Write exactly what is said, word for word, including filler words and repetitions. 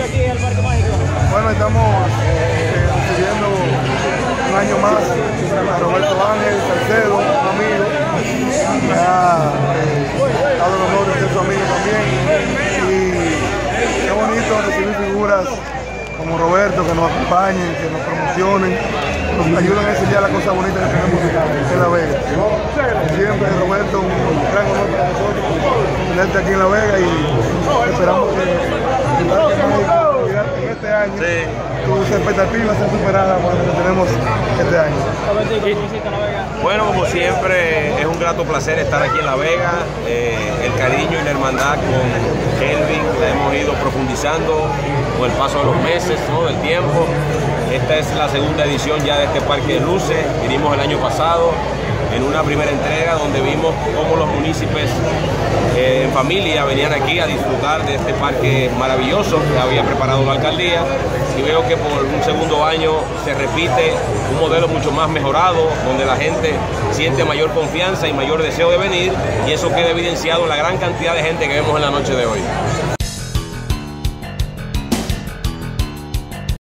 inicio aquí al Parque Mágico? Bueno, estamos eh, recibiendo un año más a Roberto Ángel Salcedo, un amigo, que ha eh, dado el honor de ser su amigo también. Y qué bonito recibir figuras como Roberto, que nos acompañen, que nos promocionen, nos ayudan a enseñar las cosas bonitas que tenemos en La Vega. Siempre, Roberto, un gran honor para nosotros tenerte aquí en La Vega y esperamos que el Parque Mágico en este año sí. Tus expectativas sean superadas por lo que tenemos este año. Bueno, como siempre, es un grato placer estar aquí en La Vega. Eh, el cariño y la hermandad con Kelvin la hemos ido profundizando con el paso de los meses, ¿no? Del tiempo. Esta es la segunda edición ya de este Parque de Luces. Vinimos el año pasado en una primera entrega donde vimos cómo los municipios eh, en familia venían aquí a disfrutar de este parque maravilloso que había preparado la alcaldía, y veo que por un segundo año se repite un modelo mucho más mejorado, donde la gente siente mayor confianza y mayor deseo de venir, y eso queda evidenciado en la gran cantidad de gente que vemos en la noche de hoy.